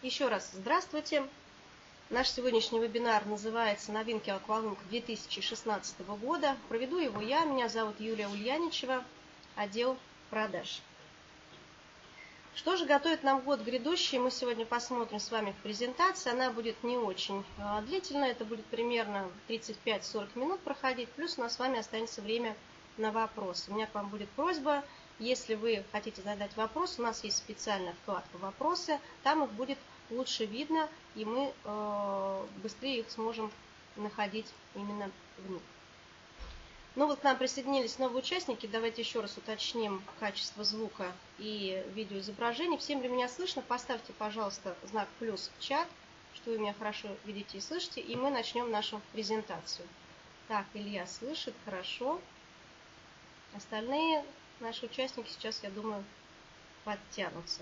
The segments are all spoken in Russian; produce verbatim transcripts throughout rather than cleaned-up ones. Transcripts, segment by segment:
Еще раз здравствуйте. Наш сегодняшний вебинар называется «Новинки аквалунг две тысячи шестнадцатого года». Проведу его я, меня зовут Юлия Ульяничева, отдел продаж. Что же готовит нам год грядущий, мы сегодня посмотрим с вами в презентации. Она будет не очень длительная, это будет примерно тридцать пять сорок минут проходить, плюс у нас с вами останется время на вопросы. У меня к вам будет просьба, если вы хотите задать вопрос, у нас есть специальная вкладка «Вопросы», там их будет лучше видно, и мы э, быстрее их сможем находить именно в них. Ну вот к нам присоединились новые участники. Давайте еще раз уточним качество звука и видеоизображений. Всем ли меня слышно? Поставьте, пожалуйста, знак плюс в чат, что вы меня хорошо видите и слышите, и мы начнем нашу презентацию. Так, Илья слышит, хорошо. Остальные наши участники сейчас, я думаю, подтянутся.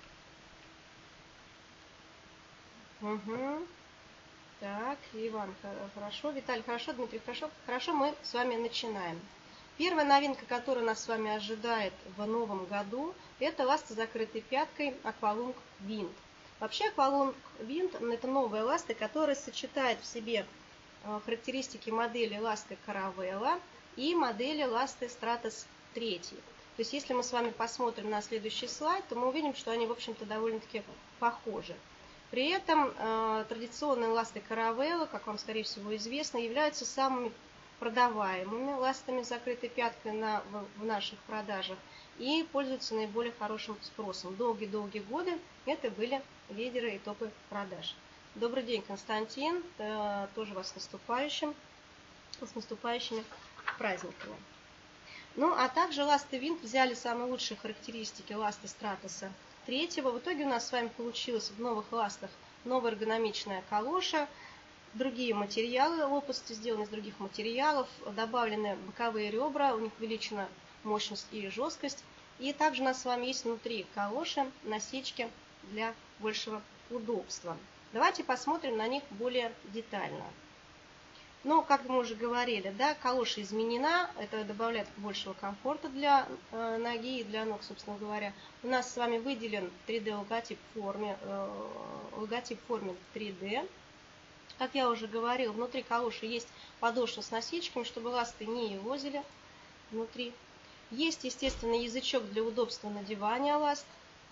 Угу. Так, Иван, хорошо, Виталий, хорошо, Дмитрий, хорошо. Хорошо, мы с вами начинаем. Первая новинка, которая нас с вами ожидает в новом году, это ласта с закрытой пяткой Aqualung Wind. Вообще Aqualung Wind это новая ласта, которая сочетает в себе характеристики модели ласты Caravella и модели ласты Stratos три. То есть, если мы с вами посмотрим на следующий слайд, то мы увидим, что они, в общем-то, довольно-таки похожи. При этом э, традиционные ласты Caravella, как вам, скорее всего, известно, являются самыми продаваемыми ластами с закрытой пяткой на, в, в наших продажах и пользуются наиболее хорошим спросом. Долгие-долгие годы это были лидеры и топы продаж. Добрый день, Константин, э, тоже вас с наступающим, с наступающими праздниками. Ну, а также ласты Wind взяли самые лучшие характеристики ласты Стратоса третьего. В итоге у нас с вами получилось в новых ластах новая эргономичная калоша, другие материалы, лопасти сделаны из других материалов, добавлены боковые ребра, у них увеличена мощность и жесткость. И также у нас с вами есть внутри калоши насечки для большего удобства. Давайте посмотрим на них более детально. Но, как мы уже говорили, да, калоша изменена, это добавляет большего комфорта для э, ноги и для ног, собственно говоря. У нас с вами выделен три дэ логотип в форме, э, логотип в форме три дэ. Как я уже говорила, внутри калоши есть подошва с насечками, чтобы ласты не елозили внутри. Есть, естественно, язычок для удобства надевания ласт.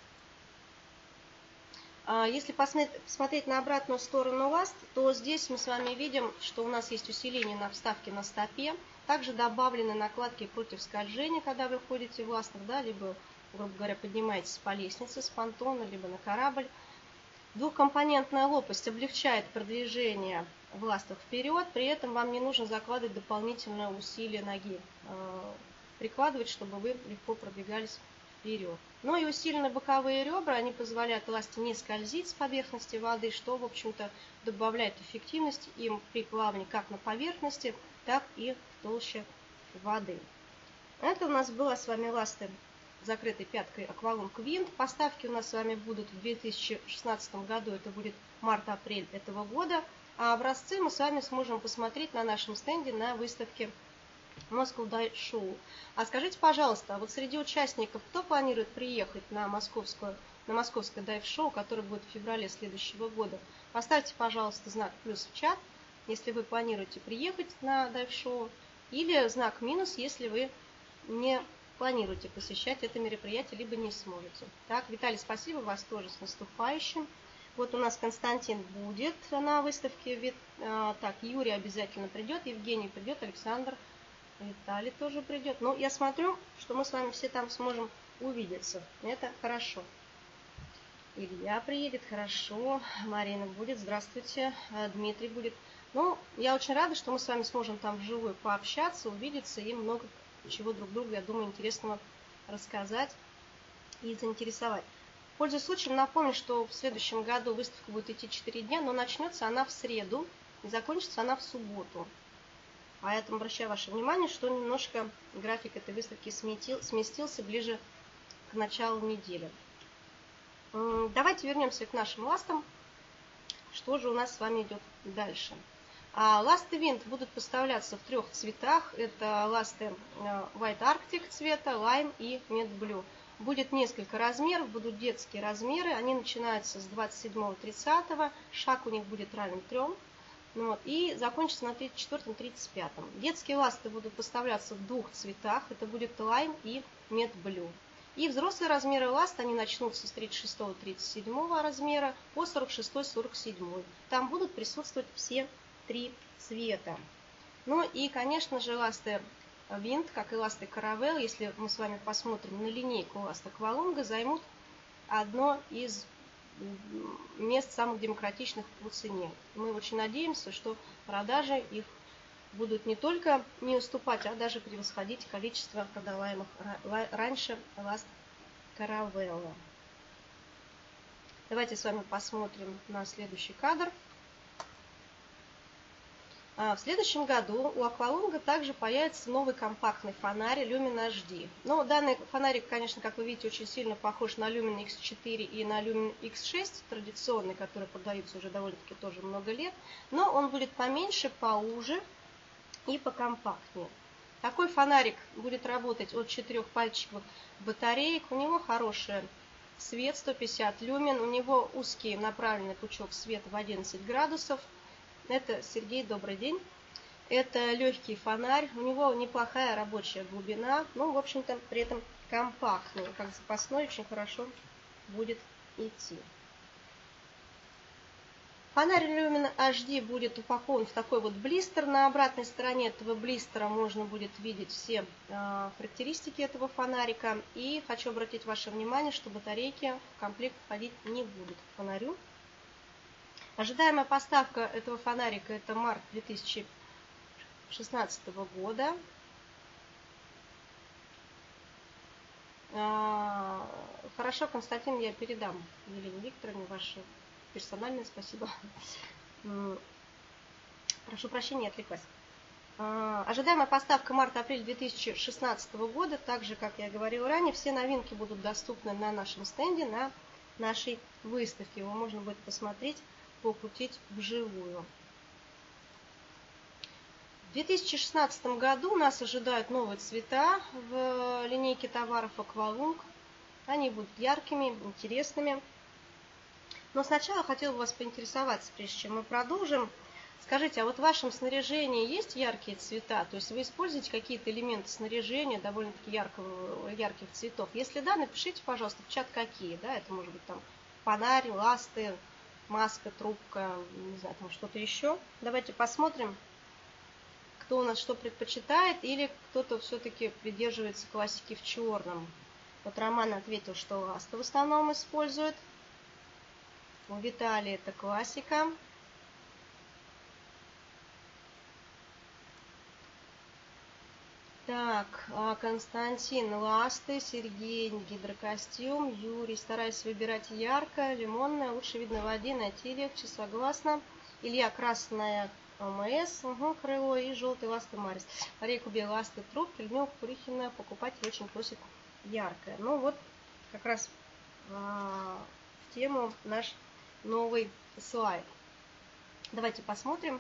Если посмотреть на обратную сторону ласт, то здесь мы с вами видим, что у нас есть усиление на вставке на стопе. Также добавлены накладки против скольжения, когда вы ходите в ластах, да, либо, грубо говоря, поднимаетесь по лестнице с понтона, либо на корабль. Двухкомпонентная лопасть облегчает продвижение в ластах вперед, при этом вам не нужно закладывать дополнительное усилие ноги, прикладывать, чтобы вы легко продвигались вперед. Ну и усиленные боковые ребра, они позволяют ласте не скользить с поверхности воды, что, в общем-то, добавляет эффективность им при плавании как на поверхности, так и в толще воды. Это у нас была с вами ласта с закрытой пяткой Aqualung Wind. Поставки у нас с вами будут в две тысячи шестнадцатом году, это будет март-апрель этого года. А образцы мы с вами сможем посмотреть на нашем стенде на выставке Moscow Dive Show. А скажите, пожалуйста, вот среди участников, кто планирует приехать на московскую, на московское дайв-шоу, которое будет в феврале следующего года? Поставьте, пожалуйста, знак плюс в чат, если вы планируете приехать на дайв-шоу, или знак минус, если вы не планируете посещать это мероприятие, либо не сможете. Так, Виталий, спасибо, вас тоже с наступающим. Вот у нас Константин будет на выставке, так, Юрий обязательно придет, Евгений придет, Александр, Виталий тоже придет. Но я смотрю, что мы с вами все там сможем увидеться. Это хорошо. Илья приедет, хорошо. Марина будет, здравствуйте. Дмитрий будет. Ну, я очень рада, что мы с вами сможем там вживую пообщаться, увидеться и много чего друг другу, я думаю, интересного рассказать и заинтересовать. Пользуясь случаем, напомню, что в следующем году выставка будет идти четыре дня, но начнется она в среду и закончится она в субботу. Поэтому обращаю ваше внимание, что немножко график этой выставки сместил, сместился ближе к началу недели. Давайте вернемся к нашим ластам. Что же у нас с вами идет дальше? Ласты Wind будут поставляться в трех цветах. Это ласты White Arctic цвета, Lime и Med Blue. Будет несколько размеров, будут детские размеры. Они начинаются с двадцать седьмого тридцатого. Шаг у них будет равен трем. Вот, и закончится на тридцать четвёртом тридцать пятом. Детские ласты будут поставляться в двух цветах. Это будет лайм и мед блю. И взрослые размеры ласт, они начнутся с тридцать шестого тридцать седьмого размера по сорок шестой сорок седьмой. Там будут присутствовать все три цвета. Ну и, конечно же, ласты Винт, как и ласты Каравелл, если мы с вами посмотрим на линейку ласт Аквалунга, займут одно из мест самых демократичных по цене. Мы очень надеемся, что продажи их будут не только не уступать, а даже превосходить количество продаваемых раньше ласт Каравелла. Давайте с вами посмотрим на следующий кадр. В следующем году у Аквалунга также появится новый компактный фонарь Lumen эйч ди. Но данный фонарик, конечно, как вы видите, очень сильно похож на Lumen икс четыре и на Lumen икс шесть, традиционный, которые продаются уже довольно-таки тоже много лет. Но он будет поменьше, поуже и покомпактнее. Такой фонарик будет работать от четырёх пальчиковых батареек. У него хороший свет, сто пятьдесят люмен. У него узкий направленный пучок света в одиннадцать градусов. Это Сергей, добрый день. Это легкий фонарь. У него неплохая рабочая глубина. Ну, в общем-то, при этом компактный. Как запасной очень хорошо будет идти. Фонарь Lumen эйч ди будет упакован в такой вот блистер. На обратной стороне этого блистера можно будет видеть все э, характеристики этого фонарика. И хочу обратить ваше внимание, что батарейки в комплект входить не будут к фонарю. Ожидаемая поставка этого фонарика — это март две тысячи шестнадцатого года. Э, хорошо, Константин, я передам Елене Викторовне ваше персональное спасибо. Прошу прощения, отвлеклась. Ожидаемая поставка март-апрель две тысячи шестнадцатого года. Также, как я говорила ранее, все новинки будут доступны на нашем стенде, на нашей выставке. Его можно будет посмотреть, покрутить вживую. В две тысячи шестнадцатом году нас ожидают новые цвета в линейке товаров Аквалунг. Они будут яркими, интересными. Но сначала хотела бы вас поинтересоваться, прежде чем мы продолжим. Скажите, а вот в вашем снаряжении есть яркие цвета? То есть вы используете какие-то элементы снаряжения довольно-таки яркого, ярких цветов? Если да, напишите, пожалуйста, в чат какие. Да? Это может быть там фонарь, ласты, маска, трубка, не знаю, там что-то еще. Давайте посмотрим, кто у нас что предпочитает, или кто-то все-таки придерживается классики в черном. Вот Роман ответил, что ласты в основном использует. У Виталия это классика. Так, Константин ласты, Сергей гидрокостюм, Юрий стараюсь выбирать яркое, лимонное, лучше видно в воде, найти легче, согласна. Илья красная ОМС, угу, крыло и желтый ласты Марис. Мария Кубе ласты трубки, Людмила Курихина покупатель очень просит яркое. Ну вот как раз а, в тему наш новый слайд. Давайте посмотрим.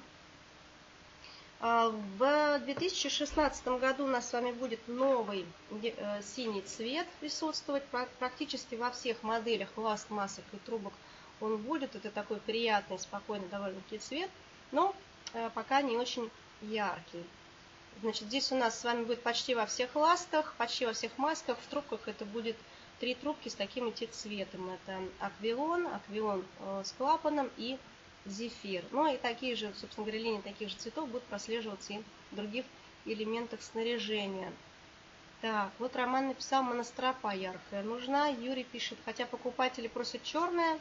В две тысячи шестнадцатом году у нас с вами будет новый синий цвет присутствовать. Практически во всех моделях ласт, масок и трубок он будет. Это такой приятный, спокойный довольно-таки цвет, но пока не очень яркий. Значит, здесь у нас с вами будет почти во всех ластах, почти во всех масках. В трубках это будет три трубки с таким идти цветом. Это аквилон, аквилон с клапаном и зефир. Ну и такие же, собственно говоря, линии таких же цветов будут прослеживаться и в других элементах снаряжения. Так, вот Роман написал, моностропа яркая нужна. Юрий пишет, хотя покупатели просят черное.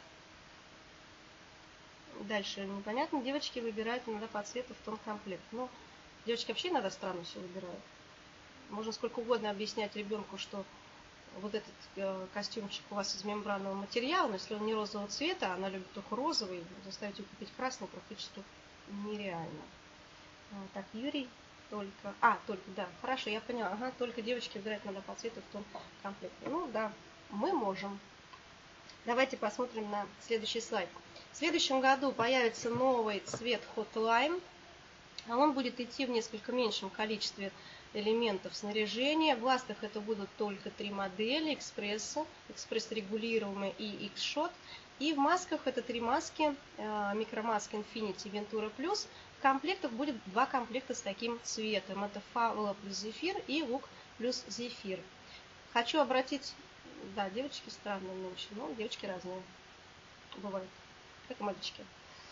Дальше непонятно. Девочки выбирают иногда по цвету в том комплект. Ну, девочки вообще иногда странно все выбирают. Можно сколько угодно объяснять ребенку, что вот этот э, костюмчик у вас из мембранного материала, но если он не розового цвета, она любит только розовый, заставить ее купить красный практически нереально. А, так, Юрий только... А, только, да, хорошо, я поняла. Ага, только девочки выбирают надо по цвету в том комплекте. Ну да, мы можем. Давайте посмотрим на следующий слайд. В следующем году появится новый цвет Hot Lime. Он будет идти в несколько меньшем количестве элементов снаряжения. В ластах это будут только три модели: экспресса, экспресс-регулируемый и X-Shot. И в масках это три маски: микромаска Infinity, Ventura Plus. В комплектах будет два комплекта с таким цветом. Это Фаула плюс Зефир и Лук плюс Зефир. Хочу обратить... Да, девочки странные нынче, но девочки разные бывают, как и мальчики.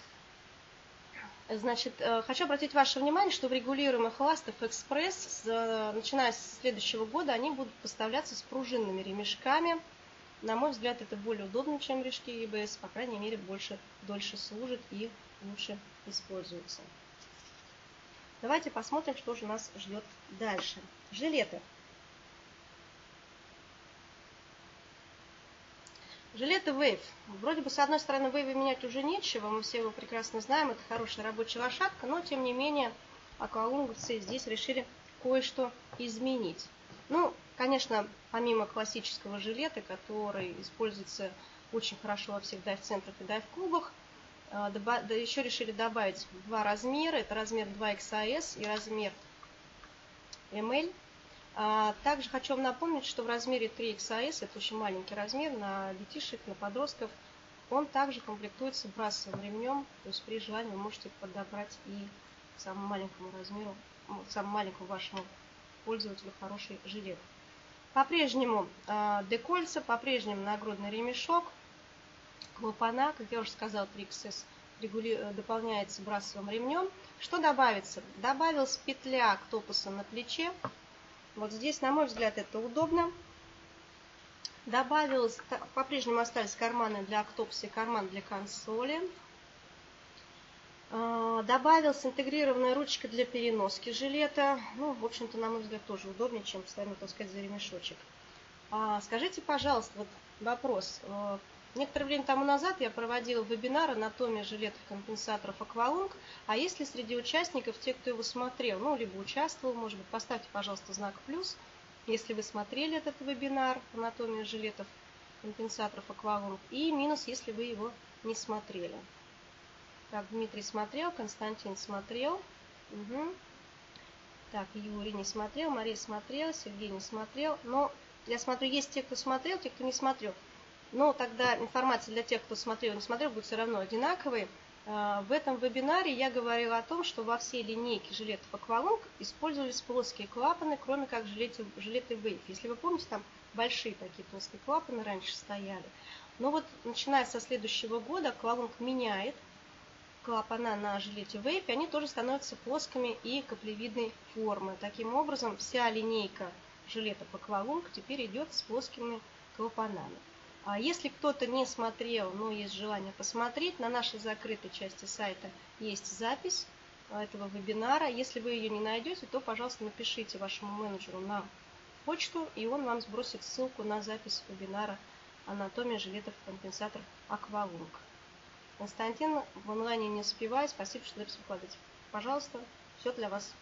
Значит, хочу обратить ваше внимание, что в регулируемых ластах Экспресс, начиная с следующего года, они будут поставляться с пружинными ремешками. На мой взгляд, это более удобно, чем ремешки и бэ эс, по крайней мере, больше, дольше служит и лучше используется. Давайте посмотрим, что же нас ждет дальше. Жилеты. Жилеты Wave. Вроде бы, с одной стороны, Wave менять уже нечего, мы все его прекрасно знаем, это хорошая рабочая лошадка, но, тем не менее, аквалунговцы здесь решили кое-что изменить. Ну, конечно, помимо классического жилета, который используется очень хорошо во всех дайв-центрах и дайв-клубах, еще решили добавить два размера, это размер два икс эс и размер эм эль. Также хочу вам напомнить, что в размере три икс эс, это очень маленький размер, на детишек, на подростков, он также комплектуется брасовым ремнем, то есть при желании вы можете подобрать и самому маленькому размеру, самому маленькому вашему пользователю хороший жилет. По-прежнему декольца, по-прежнему нагрудный ремешок, клапана, как я уже сказала, три икс эс дополняется брасовым ремнем. Что добавится? Добавилась петля октопуса на плече. Вот здесь, на мой взгляд, это удобно. Добавилось, по-прежнему остались карманы для октопуса и карман для консоли. Добавилась интегрированная ручка для переноски жилета. Ну, в общем-то, на мой взгляд, тоже удобнее, чем постоянно таскать за ремешочек. Скажите, пожалуйста, вот вопрос. Некоторое время тому назад я проводила вебинар «Анатомия жилетов компенсаторов Аквалунг». А если среди участников те, кто его смотрел, ну, либо участвовал, может быть, поставьте, пожалуйста, знак плюс, если вы смотрели этот вебинар «Анатомия жилетов компенсаторов Аквалунг», и минус, если вы его не смотрели. Так, Дмитрий смотрел, Константин смотрел. Угу. Так, Юрий не смотрел, Мария смотрела, Сергей не смотрел. Но я смотрю, есть те, кто смотрел, те, кто не смотрел. Но тогда информация для тех, кто смотрел и не смотрел, будет все равно одинаковой. В этом вебинаре я говорила о том, что во всей линейке жилетов Аквалунг использовались плоские клапаны, кроме как жилеты, жилеты Wave. Если вы помните, там большие такие плоские клапаны раньше стояли. Но вот начиная со следующего года Аквалунг меняет клапана на жилете Wave, и они тоже становятся плоскими и каплевидной формы. Таким образом, вся линейка жилетов Аквалунг теперь идет с плоскими клапанами. А если кто-то не смотрел, но есть желание посмотреть, на нашей закрытой части сайта есть запись этого вебинара. Если вы ее не найдете, то, пожалуйста, напишите вашему менеджеру на почту, и он вам сбросит ссылку на запись вебинара «Анатомия жилетов компенсаторов Аквалунг». Константин, в онлайне не успеваю, спасибо, что запись выкладываете. Пожалуйста, все для вас.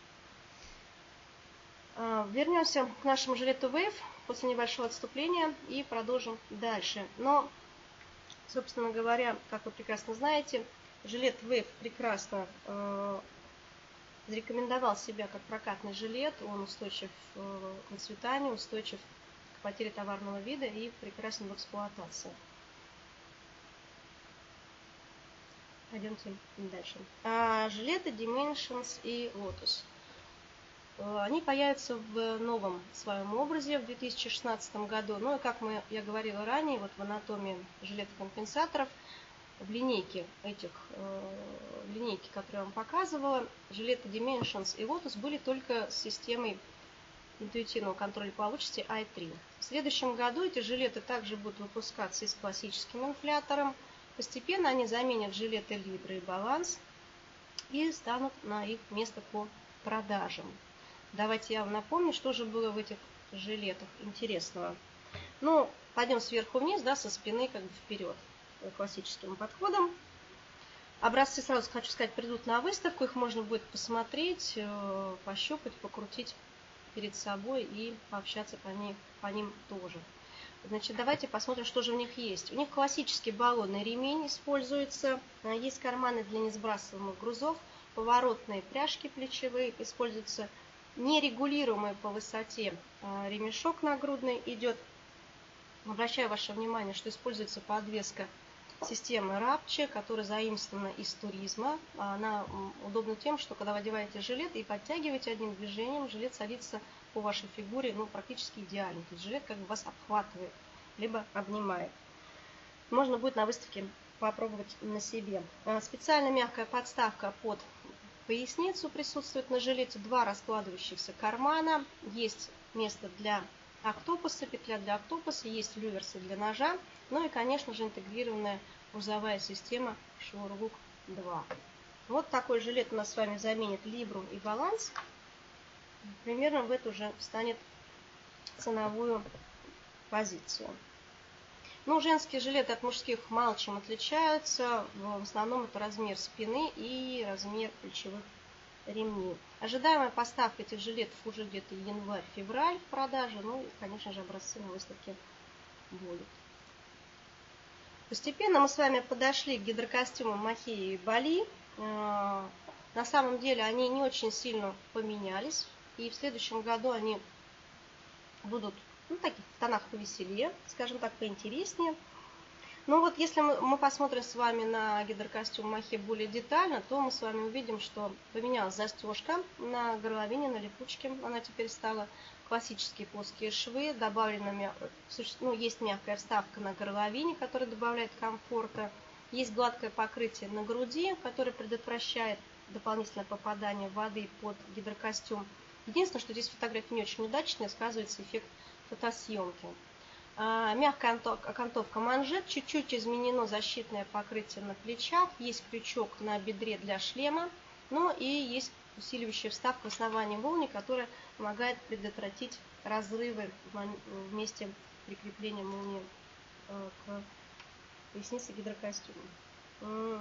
Вернемся к нашему жилету Wave после небольшого отступления и продолжим дальше. Но, собственно говоря, как вы прекрасно знаете, жилет Wave прекрасно э, зарекомендовал себя как прокатный жилет. Он устойчив э, к выцветанию, устойчив к потере товарного вида и прекрасен в эксплуатации. Пойдемте дальше. А, жилеты Dimensions и Lotus. Они появятся в новом своем образе в две тысячи шестнадцатом году. Ну и как мы, я говорила ранее, вот в анатомии жилетов компенсаторов, в линейке этих, в линейке, которую я вам показывала, жилеты Dimensions и Lotus были только с системой интуитивного контроля плавучести ай три. В следующем году эти жилеты также будут выпускаться и с классическим инфлятором. Постепенно они заменят жилеты Libre и Balance и станут на их место по продажам. Давайте я вам напомню, что же было в этих жилетах интересного. Ну, пойдем сверху вниз, да, со спины как бы вперед, классическим подходом. Образцы, сразу хочу сказать, придут на выставку, их можно будет посмотреть, пощупать, покрутить перед собой и пообщаться по ним, по ним тоже. Значит, давайте посмотрим, что же у них есть. У них классический баллонный ремень используется, есть карманы для несбрасываемых грузов, поворотные пряжки плечевые, используется Нерегулируемый по высоте ремешок нагрудный идет. Обращаю ваше внимание, что используется подвеска системы Рапче, которая заимствована из туризма. Она удобна тем, что когда вы одеваете жилет и подтягиваете одним движением, жилет садится по вашей фигуре ну, практически идеально. То есть жилет как бы вас обхватывает, либо обнимает. Можно будет на выставке попробовать на себе. Специально мягкая подставка под поясницу присутствует на жилете. Два раскладывающихся кармана. Есть место для октопуса, петля для октопуса, есть люверсы для ножа. Ну и, конечно же, интегрированная грузовая система Шнурлук два. Вот такой жилет у нас с вами заменит Либрум и Баланс. Примерно в эту же встанет ценовую позицию. Ну, женские жилеты от мужских мало чем отличаются. В основном это размер спины и размер плечевых ремней. Ожидаемая поставка этих жилетов уже где-то январь-февраль в продаже. Ну и, конечно же, образцы на выставке будут. Постепенно мы с вами подошли к гидрокостюмам Махея и Бали. На самом деле они не очень сильно поменялись. И в следующем году они будут ну, таких в тонах повеселее, скажем так, поинтереснее. Но вот если мы, мы посмотрим с вами на гидрокостюм Махе более детально, то мы с вами увидим, что поменялась застежка на горловине, на липучке. Она теперь стала классические плоские швы, добавлена, ну, есть мягкая вставка на горловине, которая добавляет комфорта. Есть гладкое покрытие на груди, которое предотвращает дополнительное попадание воды под гидрокостюм. Единственное, что здесь фотография не очень удачная, сказывается эффект фотосъемки. А, мягкая окантовка манжет, чуть-чуть изменено защитное покрытие на плечах, есть крючок на бедре для шлема, ну и есть усиливающая вставка в основании молнии, которая помогает предотвратить разрывы в месте прикрепления молнии к пояснице гидрокостюма.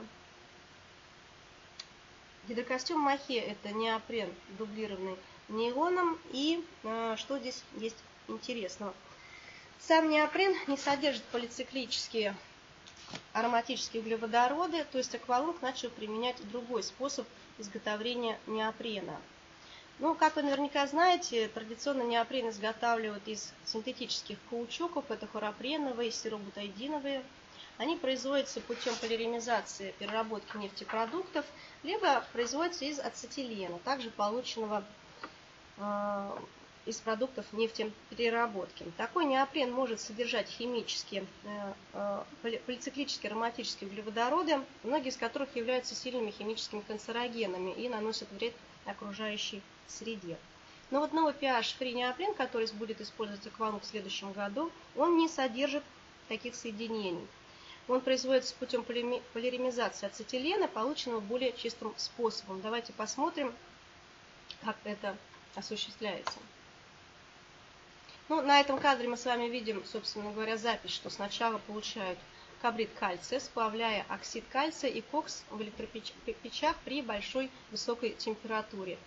Гидрокостюм Махе это неопрен, дублированный нейлоном. И что здесь есть интересного? Сам неопрен не содержит полициклические ароматические углеводороды, то есть Аквалунг начал применять другой способ изготовления неопрена. Ну, как вы наверняка знаете, традиционно неопрен изготавливают из синтетических каучуков, это хлоропреновые, сиробутадиновые. Они производятся путем полимеризации, переработки нефтепродуктов, либо производятся из ацетилена, также полученного э, из продуктов нефтепереработки. Такой неопрен может содержать химические, э, э, полициклические ароматические углеводороды, многие из которых являются сильными химическими канцерогенами и наносят вред окружающей среде. Но вот новый pH-free неопрен, который будет использоваться Аквалунг в следующем году, он не содержит таких соединений. Он производится путем полимеризации ацетилена, полученного более чистым способом. Давайте посмотрим, как это осуществляется. Ну, на этом кадре мы с вами видим, собственно говоря, запись, что сначала получают кабрид кальция, сплавляя оксид кальция и кокс в электропечах при большой высокой температуре.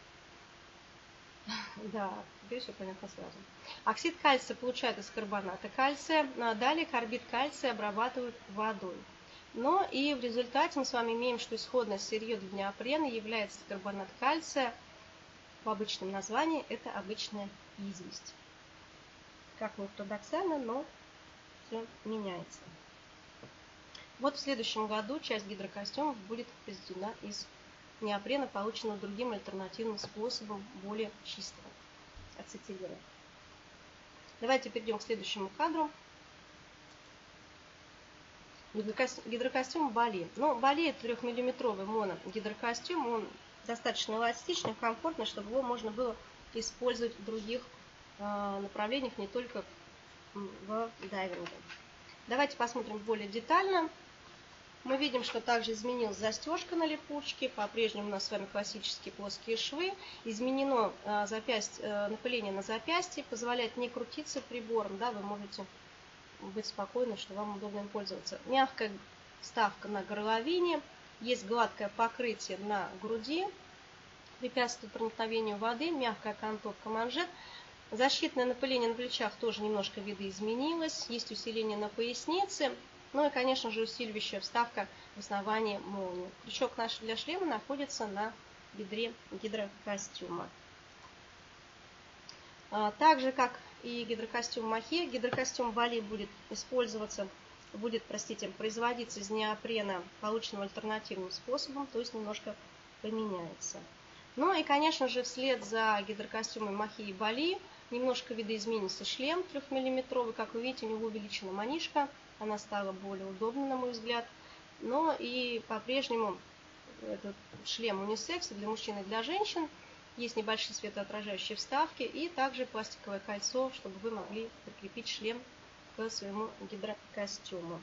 Да, теперь все понятно сразу. Оксид кальция получают из карбоната кальция, а далее карбид кальция обрабатывают водой. Но и в результате мы с вами имеем, что исходное сырье для неопрена является карбонат кальция. В обычном названии это обычная известь. Как ни парадоксально, но все меняется. Вот в следующем году часть гидрокостюмов будет произведена из неопрена, полученного другим альтернативным способом, более чистого ацетилена. Давайте перейдем к следующему кадру. Гидрокостюм Бали. Ну, Бали это трехмиллиметровый моногидрокостюм. Он достаточно эластичный, комфортный, чтобы его можно было использовать в других э, направлениях, не только в дайвинге. Давайте посмотрим более детально. Мы видим, что также изменилась застежка на липучке. По-прежнему у нас с вами классические плоские швы. Изменено э, запястье, э, напыление на запястье. Позволяет не крутиться прибором. Да, вы можете быть спокойны, что вам удобно им пользоваться. Мягкая вставка на горловине. Есть гладкое покрытие на груди. Препятствует проникновению воды. Мягкая окантовка манжет. Защитное напыление на плечах тоже немножко видоизменилось. Есть усиление на пояснице. Ну и, конечно же, усиливающая вставка в основании молнии. Крючок наш для шлема находится на бедре гидрокостюма. Так же, как и гидрокостюм Махе, гидрокостюм Бали будет использоваться, будет, простите, производиться из неопрена, полученного альтернативным способом, то есть немножко поменяется. Ну и, конечно же, вслед за гидрокостюмом Махе и Бали немножко видоизменится шлем трехмиллиметровый. Как вы видите, у него увеличена манишка, она стала более удобной, на мой взгляд. Но и по-прежнему этот шлем унисекс для мужчин и для женщин. Есть небольшие светоотражающие вставки и также пластиковое кольцо, чтобы вы могли прикрепить шлем к своему гидрокостюму.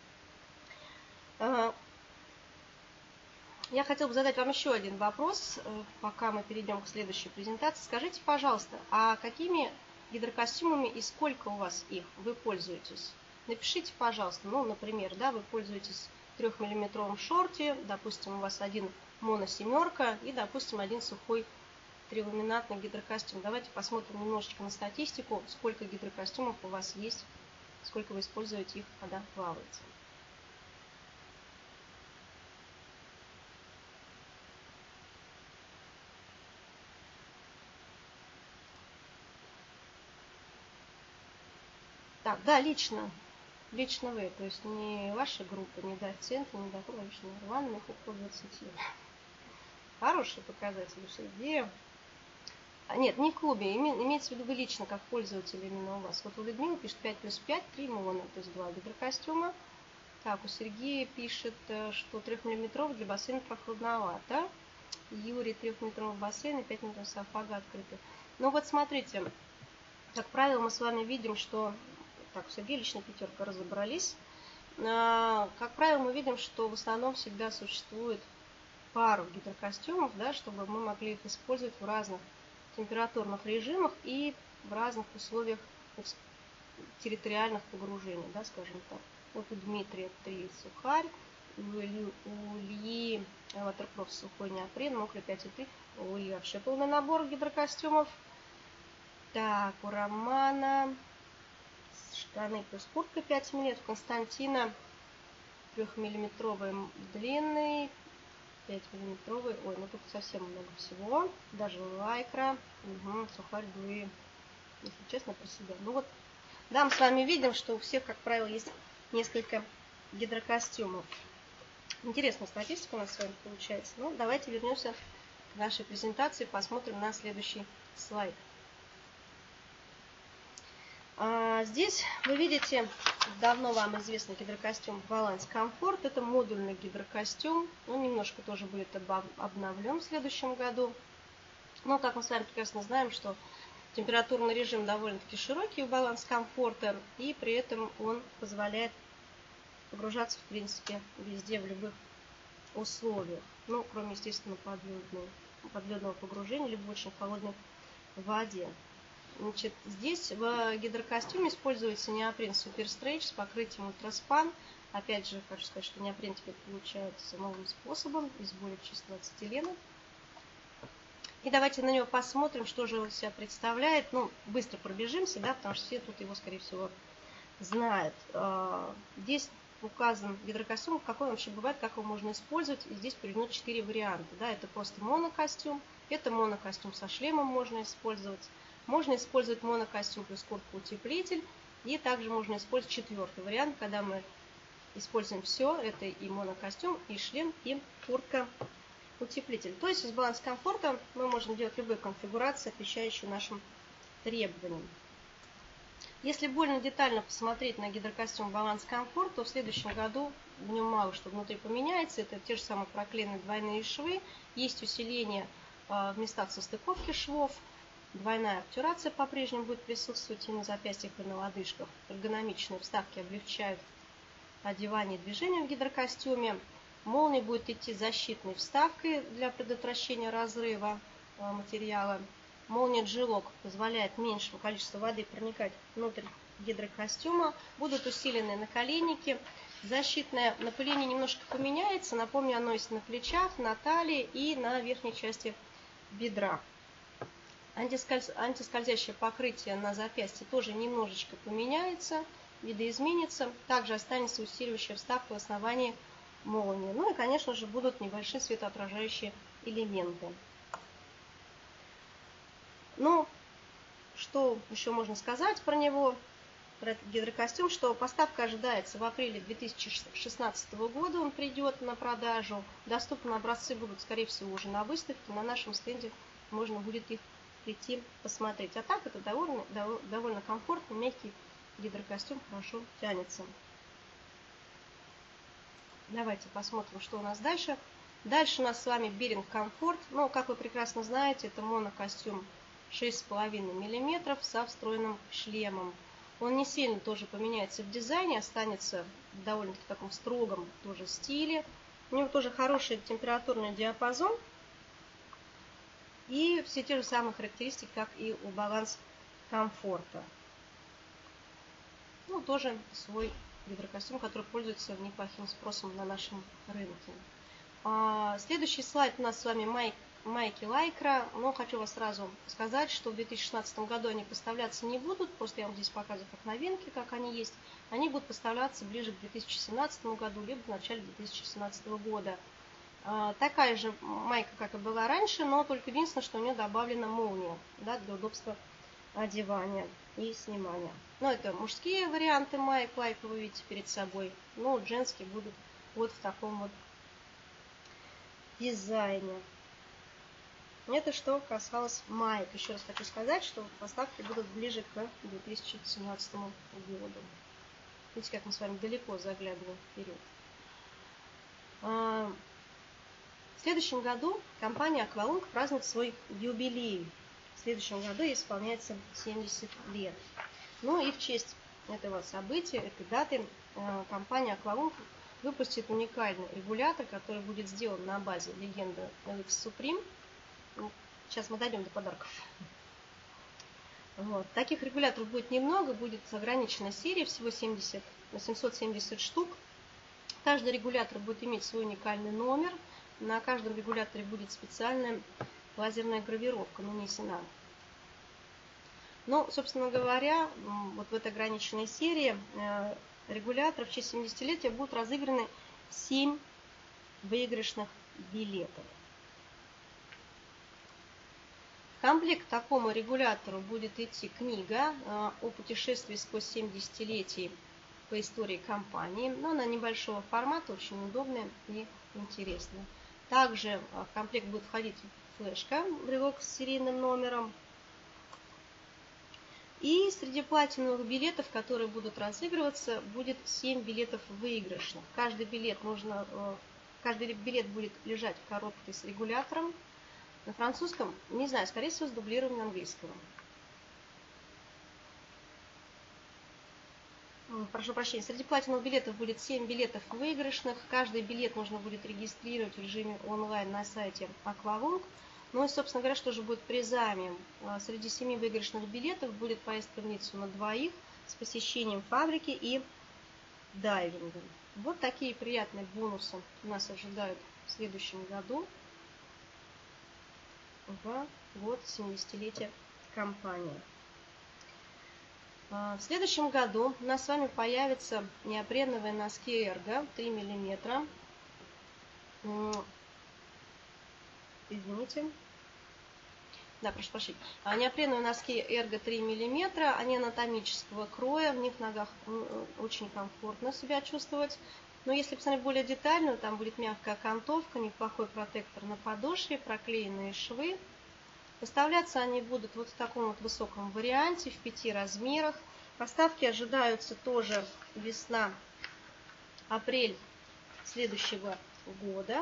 Я хотела бы задать вам еще один вопрос, пока мы перейдем к следующей презентации. Скажите, пожалуйста, а какими гидрокостюмами и сколько у вас их вы пользуетесь? Напишите, пожалуйста, ну, например, да, вы пользуетесь трехмиллиметровым шорте, допустим, у вас один моносемерка и, допустим, один сухой триламинатный гидрокостюм. Давайте посмотрим немножечко на статистику, сколько гидрокостюмов у вас есть, сколько вы используете их, когда плаваете. Так, да, лично. Лично вы, то есть не ваша группа, не доценты, не доклад, лично Иван, около двадцати. Хороший показатель, что идея. А, нет, не в клубе, име, имеется в виду вы лично, как пользователь именно у вас. Вот у Людмилы пишет пять плюс пять, три моно, то есть два гидрокостюма. Так, у Сергея пишет, что трехмиллиметровый для бассейна прохладновато. Юрий трехметровый бассейн и пять метров саркофага открытый. Ну вот смотрите, как правило, мы с вами видим, что... Так, у Сергея лично пятерка, разобрались. Как правило, мы видим, что в основном всегда существует пару гидрокостюмов, да, чтобы мы могли их использовать в разных температурных режимах и в разных условиях территориальных погружений, да, скажем так. Вот у Дмитрия три сухарь, у Ильи, у Ильи Waterproof сухой неопрен, мокрый пять и три, у Ильи вообще полный набор гидрокостюмов. Так, у Романа штаны плюс куртка пять миллиметров, Константина трехмиллиметровый длинный, пять миллиметровый, ой, ну тут совсем много всего, даже лайкра, угу, сухарь дуи, если честно, про себя. Ну вот, да, мы с вами видим, что у всех, как правило, есть несколько гидрокостюмов. Интересная статистика у нас с вами получается. Ну, давайте вернемся к нашей презентации, посмотрим на следующий слайд. А здесь вы видите давно вам известный гидрокостюм Balance Comfort. Это модульный гидрокостюм. Он немножко тоже будет обновлен в следующем году. Но, как мы с вами прекрасно знаем, что температурный режим довольно-таки широкий у Balance Comfort, и при этом он позволяет погружаться, в принципе, везде, в любых условиях. Ну, кроме, естественно, подледного, подледного погружения, либо очень холодной воде. Значит, здесь в гидрокостюме используется неопрен Super Stretch с покрытием ультраспан. Опять же, хочу сказать, что неопрен теперь получается новым способом из более чистого ацетилена. И давайте на него посмотрим, что же он себя представляет. Ну, быстро пробежимся, да, потому что все тут его, скорее всего, знают. Здесь указан гидрокостюм, какой он вообще бывает, как его можно использовать. И здесь приведено четыре варианта. Да, это просто монокостюм, это монокостюм со шлемом можно использовать. Можно использовать монокостюм плюс куртка-утеплитель. И также можно использовать четвертый вариант, когда мы используем все. Это и монокостюм, и шлем, и куртка-утеплитель. То есть из баланс комфорта мы можем делать любые конфигурации, отвечающие нашим требованиям. Если более детально посмотреть на гидрокостюм Баланс Комфорт, то в следующем году в нем мало что внутри поменяется. Это те же самые проклеенные двойные швы. Есть усиление в местах состыковки швов. Двойная обтюрация по-прежнему будет присутствовать и на запястьях, и на лодыжках. Эргономичные вставки облегчают одевание и движение в гидрокостюме. Молния будет идти защитной вставкой для предотвращения разрыва материала. Молния G-Lock позволяет меньшему количеству воды проникать внутрь гидрокостюма. Будут усилены наколенники. Защитное напыление немножко поменяется. Напомню, оно есть на плечах, на талии и на верхней части бедра. Антискольз... Антискользящее покрытие на запястье тоже немножечко поменяется, видоизменится. Также останется усиливающая вставка в основании молнии. Ну и, конечно же, будут небольшие светоотражающие элементы. Ну, что еще можно сказать про него, про этот гидрокостюм, что поставка ожидается в апреле две тысячи шестнадцатого года, он придет на продажу. Доступны образцы будут, скорее всего, уже на выставке, на нашем стенде можно будет их прийти посмотреть. А так это довольно, довольно комфортный, мягкий гидрокостюм, хорошо тянется. Давайте посмотрим, что у нас дальше. Дальше у нас с вами Беринг Комфорт. Ну, как вы прекрасно знаете, это монокостюм шесть с половиной миллиметров со встроенным шлемом. Он не сильно тоже поменяется в дизайне, останется в довольно-таки таком строгом тоже стиле. У него тоже хороший температурный диапазон. И все те же самые характеристики, как и у Баланс Комфорта. Ну, тоже свой гидрокостюм, который пользуется неплохим спросом на нашем рынке. А, следующий слайд у нас с вами майк, майки Лайкра. Но хочу вас сразу сказать, что в две тысячи шестнадцатом году они поставляться не будут. Просто я вам здесь показываю как новинки, как они есть. Они будут поставляться ближе к две тысячи семнадцатому году, либо в начале две тысячи семнадцатого года. А, такая же майка, как и была раньше, но только единственное, что у нее добавлена молния, да, для удобства одевания и снимания. Ну, это мужские варианты маек Лайкра, вы видите перед собой. Ну, женские будут вот в таком вот дизайне. Это что касалось маек. Еще раз хочу сказать, что поставки будут ближе к две тысячи семнадцатому году. Видите, как мы с вами далеко заглядываем вперед. В следующем году компания Аквалунг празднует свой юбилей. В следующем году ей исполняется семьдесят лет. Ну и в честь этого события, этой даты, компания Аквалунг выпустит уникальный регулятор, который будет сделан на базе легенды эл икс Supreme. Сейчас мы дойдем до подарков. Вот. Таких регуляторов будет немного, будет ограниченная серия, всего семьдесят, семьсот семьдесят штук. Каждый регулятор будет иметь свой уникальный номер. На каждом регуляторе будет специальная лазерная гравировка нанесена. Но, собственно говоря, вот в этой ограниченной серии регуляторов в честь семидесятилетия будут разыграны семь выигрышных билетов. В комплект к такому регулятору будет идти книга о путешествии сквозь семь десятилетий по истории компании. Но она небольшого формата, очень удобная и интересная. Также в комплект будет входить флешка, брелок с серийным номером. И среди платиновых билетов, которые будут разыгрываться, будет семь билетов выигрышных. Каждый билет, нужно, каждый билет будет лежать в коробке с регулятором. На французском, не знаю, скорее всего, с дублированием английского. Прошу прощения, среди платиновых билетов будет семь билетов выигрышных. Каждый билет нужно будет регистрировать в режиме онлайн на сайте Аквалунг. Ну и, собственно говоря, что же будет призами? Среди семи выигрышных билетов будет поездка в Ниццу на двоих с посещением фабрики и дайвингом. Вот такие приятные бонусы нас ожидают в следующем году. В год семидесятилетия компании. В следующем году у нас с вами появятся неопреновые носки Ergo три миллиметра. Извините. Да, прошу прощения. Неопреновые носки Ergo три миллиметра. Они анатомического кроя. В них в ногах очень комфортно себя чувствовать. Но если посмотреть более детально, там будет мягкая окантовка, неплохой протектор на подошве, проклеенные швы. Поставляться они будут вот в таком вот высоком варианте, в пяти размерах. Поставки ожидаются тоже весна-апрель следующего года.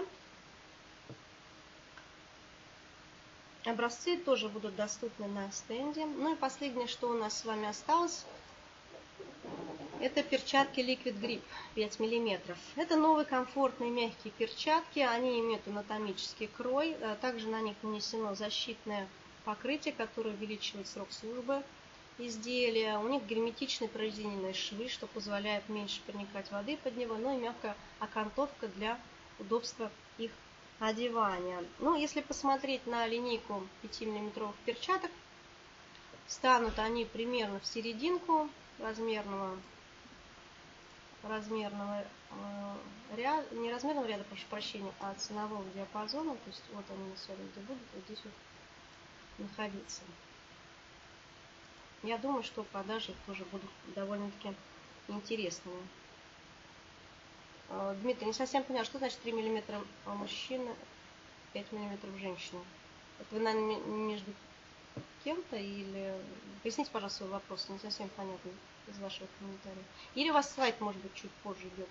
Образцы тоже будут доступны на стенде. Ну и последнее, что у нас с вами осталось, это перчатки Liquid Grip пять миллиметров. Это новые комфортные мягкие перчатки. Они имеют анатомический крой. Также на них нанесено защитное покрытие, которое увеличивает срок службы изделия. У них герметичные прорезиненные швы, что позволяет меньше проникать воды под него. Ну и мягкая окантовка для удобства их одевания. Ну, если посмотреть на линейку пятимиллиметровых перчаток, станут они примерно в серединку размерного размерного э, ряда, не размерного ряда, прошу прощения, а ценового диапазона. То есть вот они на сегодня где будут, вот здесь вот находиться. я думаю, что продажи тоже будут довольно-таки интересные. Дмитрий, не совсем понял, что значит три миллиметра мужчина, пять миллиметров женщина. Это вы, наверное, между кем-то или... Поясните, пожалуйста, свой вопрос, не совсем понятно из вашего комментария. Или у вас слайд, может быть, чуть позже идет.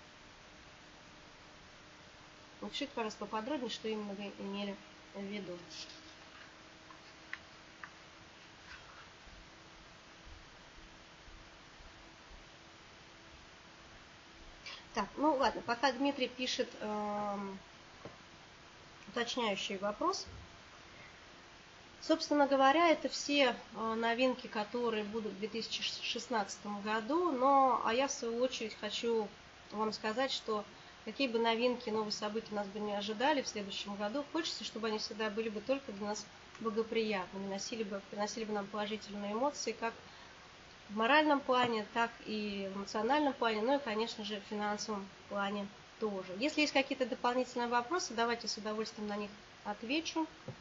Напишите, пожалуйста, поподробнее, что именно вы имели в виду. Так, ну ладно, пока Дмитрий пишет э, уточняющий вопрос. Собственно говоря, это все э, новинки, которые будут в две тысячи шестнадцатом году. Но, а я в свою очередь хочу вам сказать, что какие бы новинки, новые события нас бы не ожидали в следующем году, хочется, чтобы они всегда были бы только для нас благоприятными, носили бы, приносили бы нам положительные эмоции, как в моральном плане, так и в эмоциональном плане, ну и, конечно же, в финансовом плане тоже. Если есть какие-то дополнительные вопросы, давайте с удовольствием на них отвечу.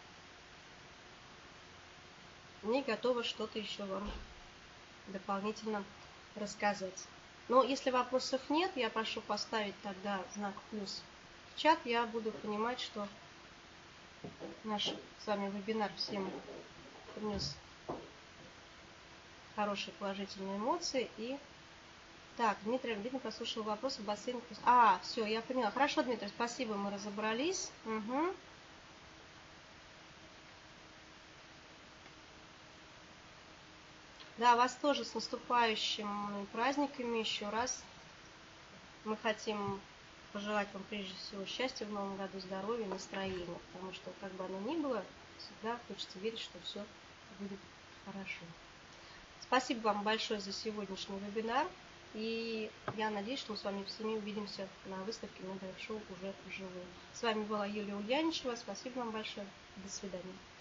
Не готова что-то еще вам дополнительно рассказать. Но если вопросов нет, я прошу поставить тогда знак плюс в чат. Я буду понимать, что наш с вами вебинар всем принес хорошие положительные эмоции. И так, Дмитрий, видно, послушал вопрос о бассейне. А, все, я поняла. Хорошо, Дмитрий, спасибо, мы разобрались. Угу. Да, вас тоже с наступающими праздниками еще раз. Мы хотим пожелать вам прежде всего счастья в новом году, здоровья, настроения, потому что, как бы оно ни было, всегда хочется верить, что все будет хорошо. Спасибо вам большое за сегодняшний вебинар, и я надеюсь, что мы с вами всеми увидимся на выставке Мегаэкс Шоу уже вживую. С вами была Юлия Ульяничева, спасибо вам большое, до свидания.